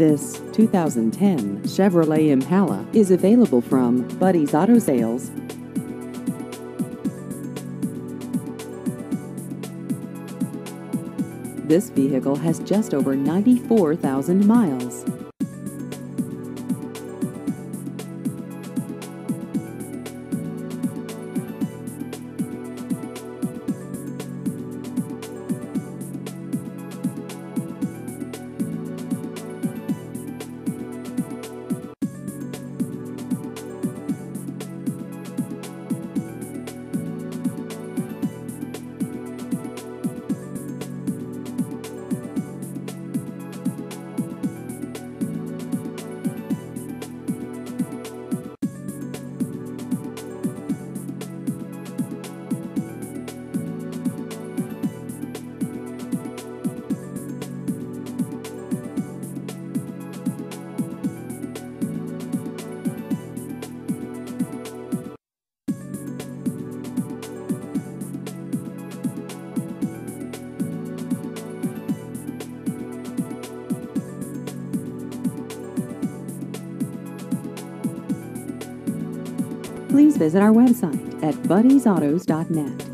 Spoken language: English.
This 2010 Chevrolet Impala is available from Buddy's Auto Sales. This vehicle has just over 94,000 miles. Please visit our website at buddysautos.net.